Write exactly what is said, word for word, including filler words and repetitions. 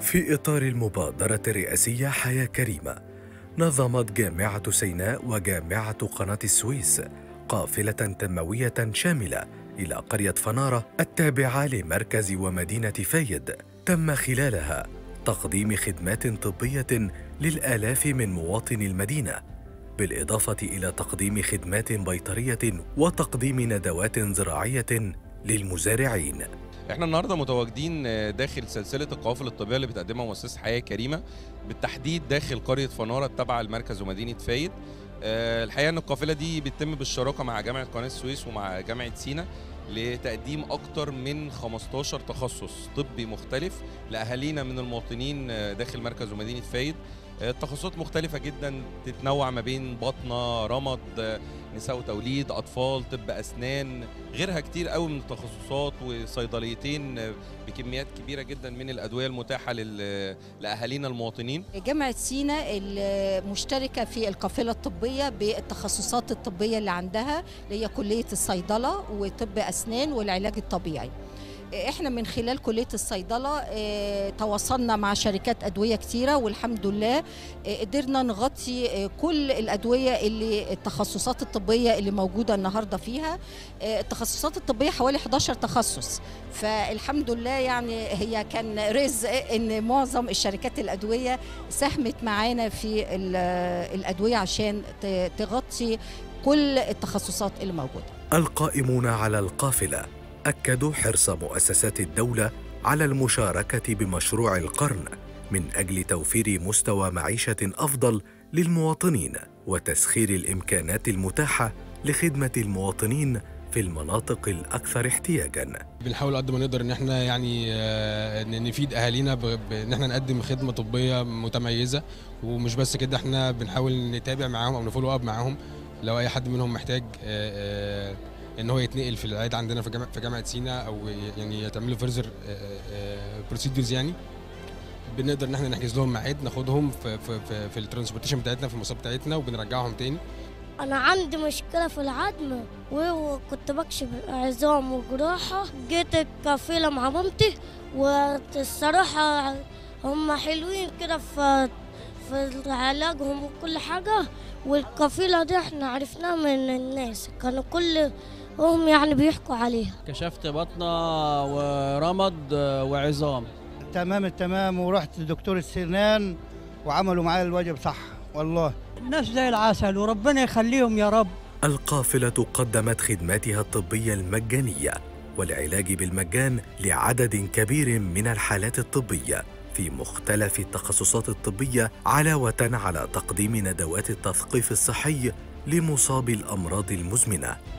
في إطار المبادرة الرئاسية حياة كريمة، نظمت جامعة سيناء وجامعة قناة السويس قافلة تنموية شاملة إلى قرية فنارة التابعة لمركز ومدينة فايد، تم خلالها تقديم خدمات طبية للآلاف من مواطني المدينة، بالإضافة إلى تقديم خدمات بيطرية وتقديم ندوات زراعية للمزارعين. احنا النهارده متواجدين داخل سلسله القوافل الطبيه اللي بتقدمها مؤسسه حياه كريمه، بالتحديد داخل قريه فناره التابعه لمركز ومدينه فايد. الحقيقه ان القافله دي بتتم بالشراكه مع جامعه قناه السويس ومع جامعه سيناء لتقديم اكتر من خمستاشر تخصص طبي مختلف لاهالينا من المواطنين داخل مركز ومدينه فايد. التخصصات مختلفة جدا، تتنوع ما بين بطنة، رمد، نساء وتوليد، أطفال، طب أسنان، غيرها كتير قوي من التخصصات، وصيدليتين بكميات كبيرة جدا من الأدوية المتاحة لأهالينا المواطنين. جامعة سيناء المشتركة في القافلة الطبية بالتخصصات الطبية اللي عندها، اللي هي كلية الصيدلة وطب أسنان والعلاج الطبيعي. احنا من خلال كلية الصيدلة اه تواصلنا مع شركات أدوية كتيرة، والحمد لله اه قدرنا نغطي اه كل الأدوية اللي التخصصات الطبية اللي موجودة النهاردة فيها. اه التخصصات الطبية حوالي حداشر تخصص، فالحمد لله يعني هي كان رزق ان معظم الشركات الأدوية ساهمت معانا في الأدوية عشان تغطي كل التخصصات اللي موجودة. القائمون على القافلة أكدوا حرص مؤسسات الدولة على المشاركة بمشروع القرن من أجل توفير مستوى معيشة أفضل للمواطنين وتسخير الإمكانات المتاحة لخدمة المواطنين في المناطق الأكثر احتياجاً. بنحاول قد ما نقدر إن احنا يعني نفيد أهالينا بإن احنا نقدم خدمة طبية متميزة، ومش بس كده، احنا بنحاول نتابع معاهم أو نفولو أب معاهم لو أي حد منهم محتاج ان هو يتنقل في العياده عندنا في جامعه في جامعه سيناء، او يعني يتعمل له فيرزر بروسيدورز، يعني بنقدر ان احنا نحجز لهم ميعاد، ناخدهم في في في, في الترانسبورتيشن بتاعتنا، في المواصلات بتاعتنا، وبنرجعهم تاني. انا عندي مشكله في العظم وكنت بكشف عظام وجراحه، جيت القافله مع مامتي، والصراحه هم حلوين كده في في علاجهم وكل حاجه، والقافله دي احنا عرفناها من الناس، كانوا كل هم يعني بيحكوا عليها. كشفت بطنة ورمد وعظام. تمام التمام، ورحت لدكتور السنان وعملوا معايا الواجب صح والله. الناس زي العسل وربنا يخليهم يا رب. القافلة قدمت خدماتها الطبية المجانية والعلاج بالمجان لعدد كبير من الحالات الطبية في مختلف التخصصات الطبية، علاوة على تقديم ندوات التثقيف الصحي لمصابي الأمراض المزمنة.